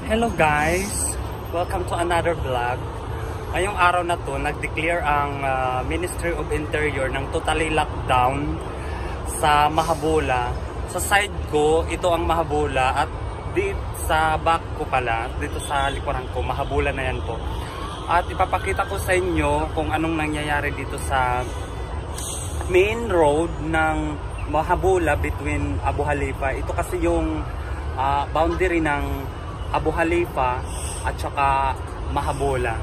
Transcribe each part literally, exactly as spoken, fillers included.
Hello guys! Welcome to another vlog. Ngayong araw na to, nag-declare ang uh, Ministry of Interior ng totally lockdown sa Mahabula. Sa side ko, ito ang Mahabula at dito sa back ko pala, dito sa likuran ko, Mahabula na yan po. At ipapakita ko sa inyo kung anong nangyayari dito sa main road ng Mahabula between Abu Khalifa. Ito kasi yung uh, boundary ng Abu Khalifa at saka Mahabula.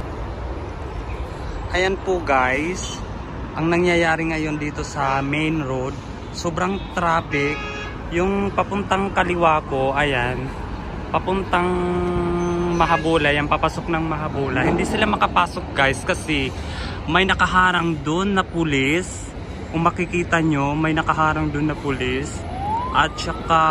Ayan po guys, ang nangyayari ngayon dito sa main road, sobrang traffic. Yung papuntang kaliwa ko, ayan, papuntang Mahabula, yan papasok ng Mahabula. Hindi sila makapasok guys kasi may nakaharang doon na pulis. Kung makikita nyo, may nakaharang doon na pulis. At saka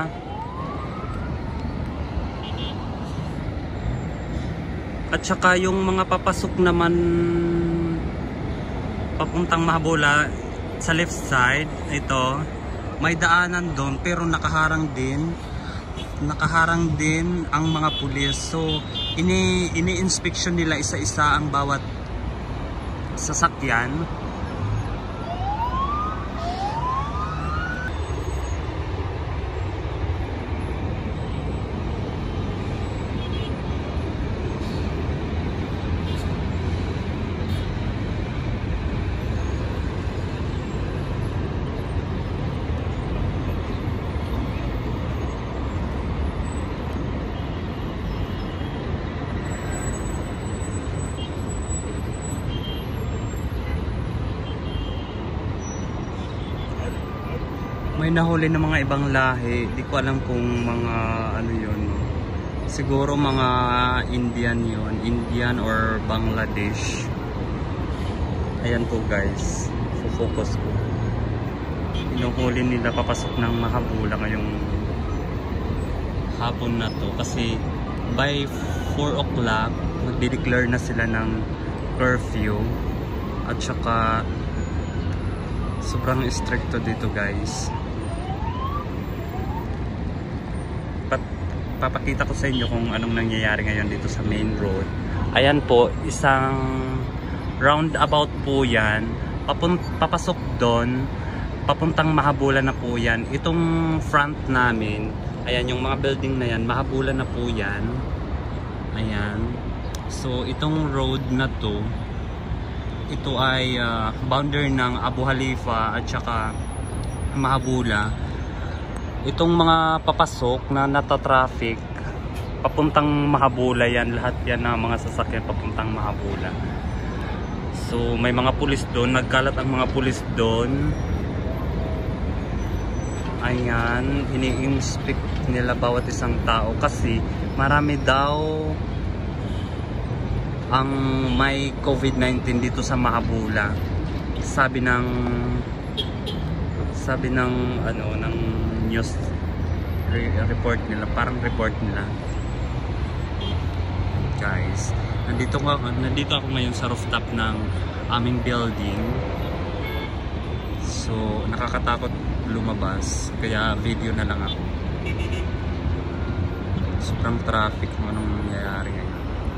At saka yung mga papasok naman papuntang Mahabula sa left side, ito, may daanan doon pero nakaharang din. Nakaharang din ang mga pulis. So, ini ini-inspection nila isa-isa ang bawat sasakyan. May nahuli ng mga ibang lahi, di ko alam kung mga ano yun, siguro mga Indian yun, Indian or Bangladesh. Ayan po guys, focus ko. Inuhuli nila papasok ng Mahabula ngayong hapon na to kasi by four o'clock magde-declare na sila ng curfew at saka sobrang stricto dito guys. Papakita ko sa inyo kung anong nangyayari ngayon dito sa main road. Ayan po, isang roundabout po yan. Papun papasok doon, papuntang Mahabula na po yan. Itong front namin, ayan yung mga building na yan, Mahabula na po yan. Ayan. So itong road na to, ito ay uh, boundary ng Abu Khalifa at saka Mahabula. Itong mga papasok na nata-traffic papuntang Mahabula yan, lahat yan na mga sasakyan papuntang Mahabula. So may mga pulis doon, nagkalat ang mga pulis doon. Ayan, ini-inspect nila bawat isang tao kasi marami daw ang may COVID nineteen dito sa Mahabula. Sabi ng sabi ng ano ng news report nila, parang report nila. Guys, nandito ako, nandito ako ngayon sa rooftop ng aming building. So, nakakatakot lumabas, kaya video na lang ako. Sobrang traffic kung anong nangyayari ngayon.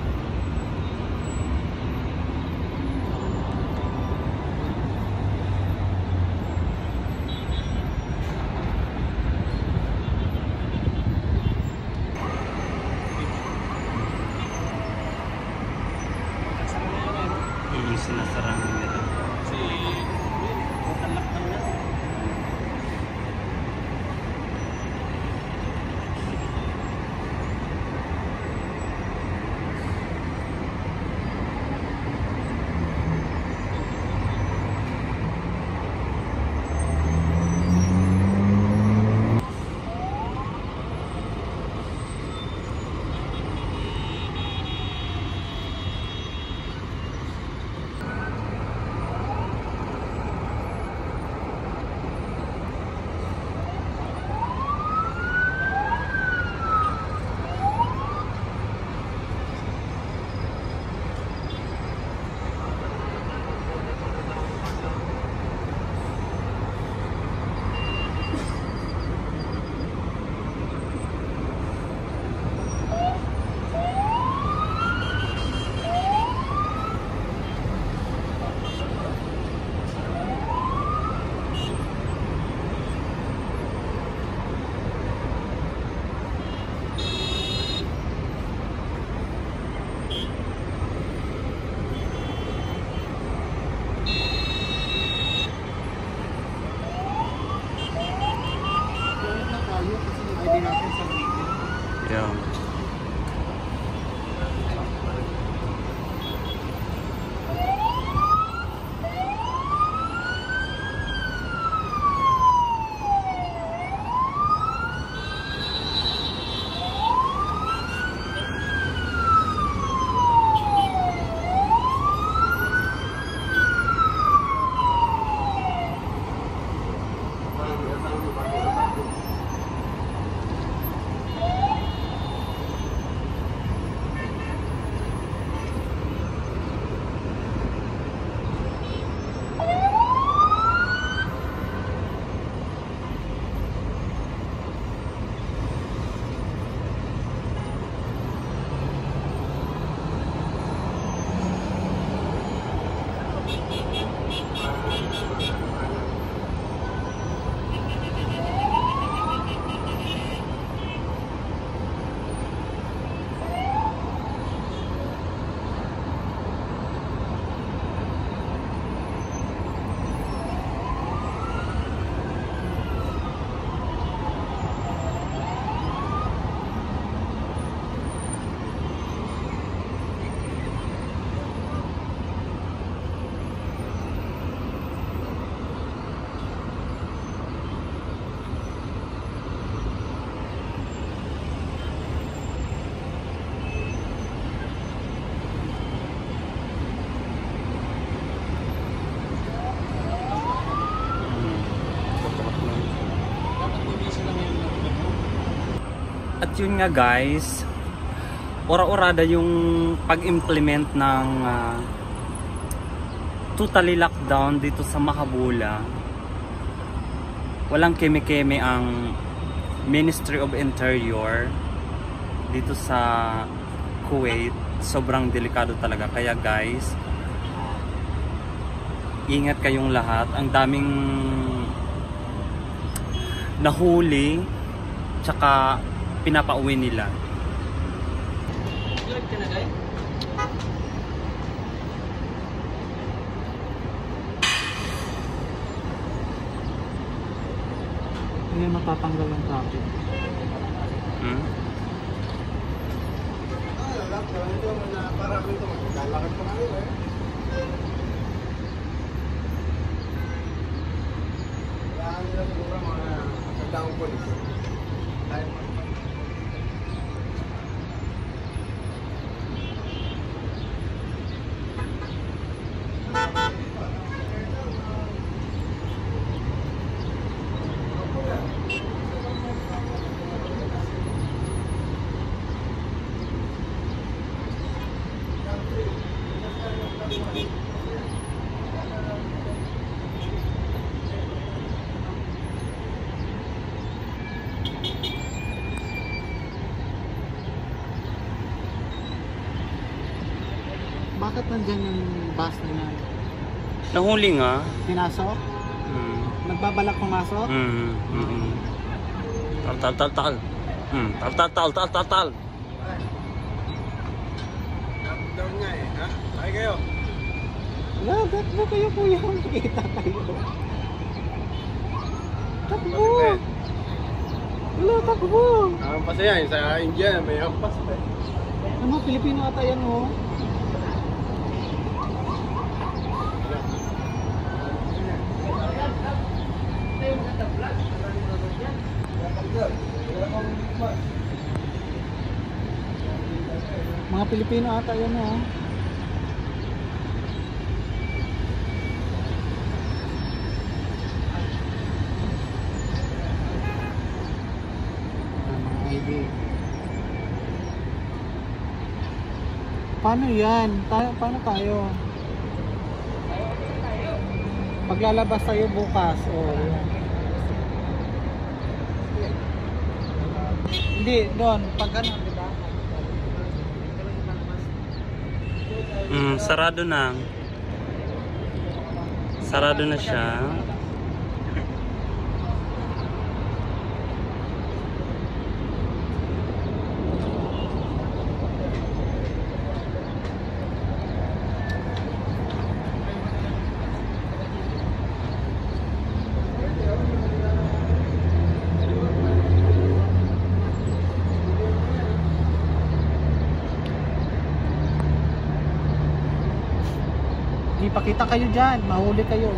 Sinasarang nila si talaktan na. Yeah. At yun nga guys, ora-orada yung pag-implement ng uh, totally lockdown dito sa Mahabula. Walang keme-keme ang Ministry of Interior dito sa Kuwait. Sobrang delikado talaga. Kaya guys, ingat kayong lahat. Ang daming nahuli tsaka pinapauwi nila. Hindi matatanggal ang traffic. Hmm? Bakit nandyan yung bus na yan? Nahuli nga. Pinasok? Hmm. Nagbabalak pumasok? Hmm. Hmm. Tal tal tal tal. Hmm. Tal tal tal tal tal tal. Lockdown nga eh, ha? Ay kayo. Wala, takbo kayo kuya. Makikita kayo. Takbo! Wala, takbo! Ang pas yan, sa India may ampas pa eh. Ano, Pilipino ata yan oh. Mga Pilipino ata yan oh. I D. Paano yan? Ta paano tayo? Paglalabas tayo bukas oh, yan. Hindi, doon. Pag ano, di ba? Hmm, sarado na. Sarado na siya. pakita kayo dyan, mahuli kayo.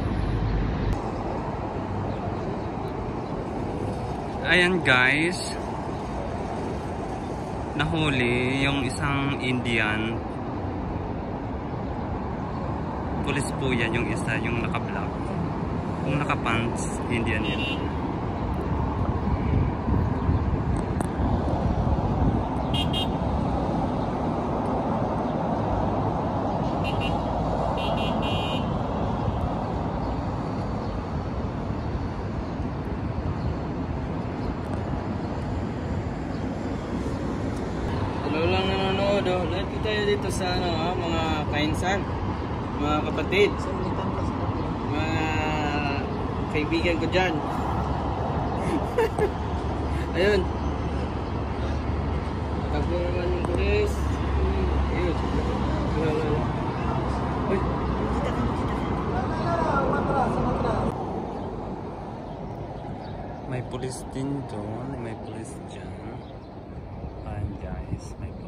Ayan guys, nahuli yung isang Indian. Pulis po yan, yung isa, yung naka-black. Kung naka-pants, Indian yan. Hello lang nanonood, oh. Lahat ko tayo dito sa ano, ha? Mga kainsan, mga kapatid, mga kaibigan ko dyan. Ayun. Takbo naman yung pulis. Ayun. Uy. May pulis din doon, may pulis dyan. Ayan guys, may